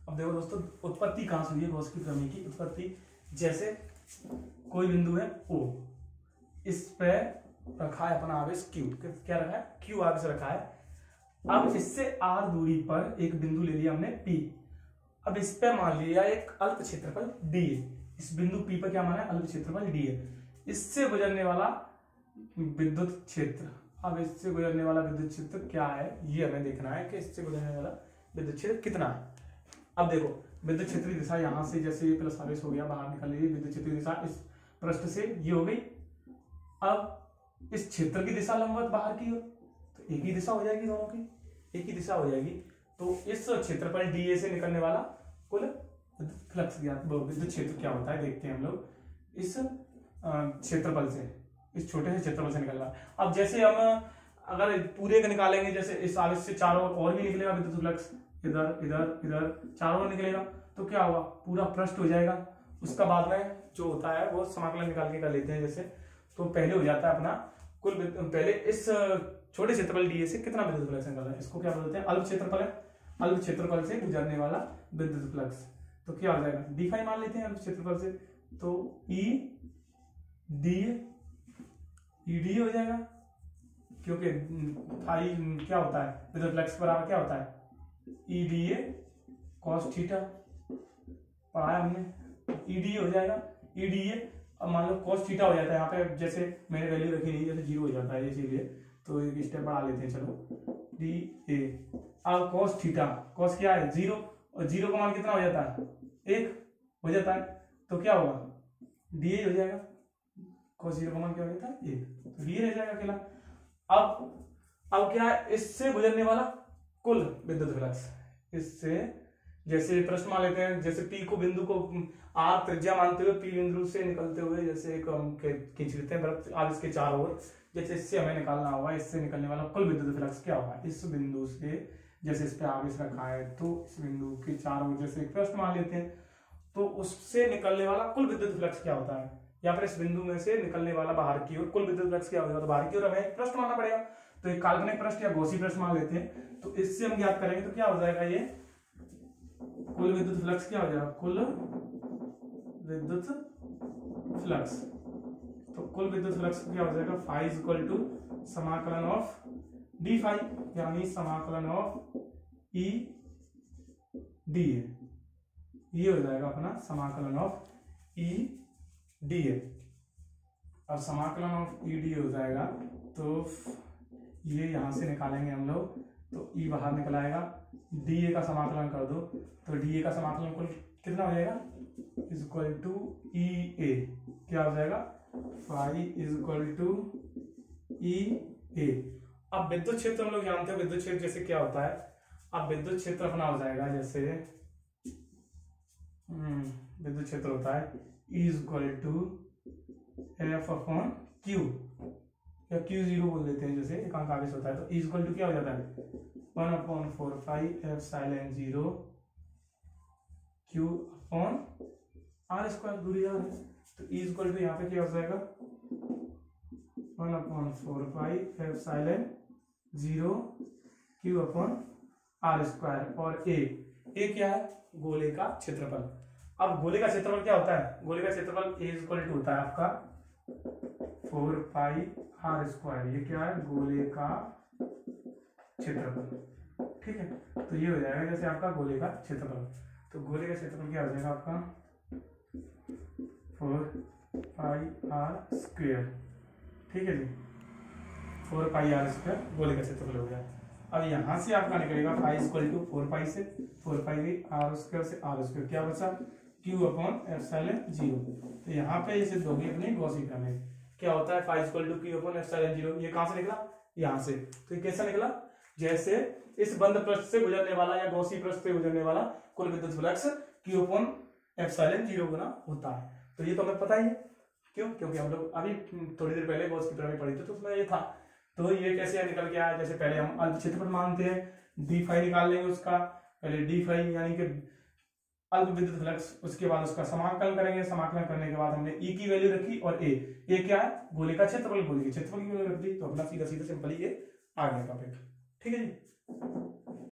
अब देखो दोस्तों, उत्पत्ति कहाँ से हुई है गॉस की प्रमेय की उत्पत्ति। जैसे कोई बिंदु है O, इस पे रखा है अपना आवेश Q, क्या रखा है Q आवेश रखा है। अब इससे R दूरी पर एक बिंदु ले लिया हमने P। अब इस पे मान लिया एक अल्प क्षेत्रफल D है। इस बिंदु P पर क्या माना है अल्प क्षेत्रफल D है। इससे गुजरने वाला विद्युत क्षेत्र, अब इससे गुजरने वाला विद्युत क्षेत्र क्या है ये हमें देखना है कि इससे गुजरने वाला विद्युत क्षेत्र कितना है। अब देखो विद्युत क्षेत्र की दिशा यहाँ से, जैसे ये प्लस आवेश हो गया बाहर निकल रही है, विद्युत क्षेत्र की दिशा इस पृष्ठ से ये हो गई। अब इस क्षेत्र की दिशा लंबवत बाहर की ओर, तो एक ही दिशा हो जाएगी, दोनों की एक ही दिशा हो जाएगी। तो इस क्षेत्रफल डीए से निकलने वाला कुल फ्लक्स विद्युत क्षेत्र क्या होता है देखते हैं हम लोग। इस क्षेत्रफल से, इस छोटे से क्षेत्रफल से निकलना। अब जैसे हम अगर पूरे का निकालेंगे, जैसे इस आवेश से चारों और भी निकलेगा विद्युत फ्लक्स, इधर इधर इधर चारों ओर निकलेगा, तो क्या होगा पूरा पृष्ठ हो जाएगा। उसका बाद में जो होता है वो समाकलन निकाल के कर लेते हैं। जैसे तो पहले हो जाता है अपना कुल, पहले इस छोटे क्षेत्रफल डीए से कितना विद्युत फ्लक्स निकल रहा है, इसको क्या बोलते हैं अल्प क्षेत्रफल है। अल्प क्षेत्रफल से गुजरने वाला विद्युत फ्लक्स, तो क्या हो जाएगा डी फाई मान लेते हैं अल्प क्षेत्रफल से, तो ई डी हो जाएगा, क्योंकि फाई क्या होता है विद्युत फ्लक्स बराबर क्या होता है E D A cos theta, पढ़ाया हमने। ई डी हो जाएगा ई डी ए। अब मान लो कॉस थीटा हो जाता है, यहाँ पे जैसे मैंने वैल्यू रखी नहीं, जैसे 0 हो जाता है इसीलिए, तो एक स्टेप बढ़ा लेते हैं चलो डी ए। अब कॉस थीटा, कॉस क्या है 0, और 0 का मान कितना हो जाता है 1 हो जाता है, तो क्या होगा डी ए हो जाएगा। कॉस 0 का मान क्या हो जाता है 1, तो डी ए रह जाएगा अकेला। अब क्या है इससे गुजरने वाला कुल विद्युत फ्लक्स, इससे जैसे प्रश्न मान लेते हैं, जैसे P को बिंदु को R त्रिज्या मानते हुए P बिंदु से निकलते हुए जैसे एक खींच लेते हैं वृत्त आवेश के चारों ओर, जैसे इससे हमें निकालना होगा इससे निकलने वाला कुल विद्युत फ्लक्स क्या होगा इस बिंदु से, जैसे इस पे आवेश रखा है तो इस बिंदु के चारों ओर जैसे एक प्रश्न मान लेते हैं, तो उससे निकलने वाला कुल विद्युत फ्लक्स क्या होता है, या फिर इस बिंदु में से निकलने वाला बाहर की ओर कुल विद्युत फ्लक्स क्या होगा, तो बाहर की ओर हमें प्रश्न मानना पड़ेगा। तो एक काल्पनिक पृष्ठ या गॉसी पृष्ठ मान लेते हैं, तो इससे हम ज्ञात करेंगे तो क्या हो जाएगा ये कुल विद्युत फ्लक्स क्या हो जाएगा कुल विद्युत फ्लक्स। तो कुल विद्युत फ्लक्स क्या हो जाएगा फाई इज इक्वल टू समाकलन ऑफ डी फाई, यानी समाकलन ऑफ ई डी ए, ये हो जाएगा अपना समाकलन ऑफ ई डी ए। अब समाकलन ऑफ ई डी हो जाएगा तो ये यहां से निकालेंगे हम लोग, तो ई बाहर निकल आएगा, डी ए का समाकलन कर दो, तो डी ए का समाकलन कुल कितना हो जाएगा is equal to E A, क्या हो जाएगा phi is equal to E A. अब विद्युत क्षेत्र हम लोग जानते हैं, विद्युत क्षेत्र जैसे क्या होता है, अब विद्युत क्षेत्र अपना हो जाएगा जैसे विद्युत क्षेत्र होता है E is equal to F upon Q, या क्यू 0 बोल देते हैं, जैसे एकांक आवेश होता है, तो E इज इक्वल टू क्या हो जाता है 1/4 epsilon 0 Q upon R square, दूरी आर है, तो E इज इक्वल टू यहाँ पे क्या हो जाएगा 1/4 epsilon 0 Q upon R square. और ए क्या है गोले का क्षेत्रफल। अब गोले का क्षेत्रफल क्या होता है, गोले का क्षेत्रफल ए इज इक्वल टू होता है आपका 4 पाई आर स्क्वायर, ये क्या है गोले का क्षेत्रफल, ठीक है। तो ये हो जाएगा जैसे आपका गोले का क्षेत्रफल, तो गोले का क्षेत्रफल क्या हो जाएगा आपका 4 पाई आर स्क्वायर, ठीक है जी, 4 पाई आर स्क्वायर गोले का क्षेत्रफल हो गया। अब यहां से आपका निकलेगा फाई इक्वल टू 4 पाई से 4 पाई आर स्क्वायर से आर स्क्वायर, क्या बचा क्यू अपॉन एप्सिलॉन 0। तो यहाँ पे ये सिद्ध होगी अपनी गॉसी प्रमेय, क्या होता है phi equal to Q upon epsilon 0। ये कहां से निकला यहाँ से, तो ये कैसा निकला जैसे इस बंद पृष्ठ से गुजरने वाला या गॉसी पृष्ठ से गुजरने वाला कुल विद्युत फ्लक्स क्यू अपॉन एप्सिलॉन 0 गुना होता है। तो ये तो हमें पता ही है, क्यों, क्योंकि हम लोग अभी थोड़ी देर पहले गॉस की प्रमेय पढ़ी थी, तो उसमें ये था। तो ये कैसे निकल के आया, जैसे पहले हम अल्प क्षेत्रफल मानते हैं, डी फाई निकाल लेंगे उसका, पहले डी फाई यानी कि अल्प विद्युत फ्लक्स, उसके बाद उसका समाकलन करेंगे, समाकलन करने के बाद हमने ई की वैल्यू रखी, और ए क्या है गोले का क्षेत्रफल, गोले के क्षेत्रफल की वैल्यू रख दी, तो अपना सीधा सीधा सिंपल ही ये आ गया टॉपिक, ठीक है जी।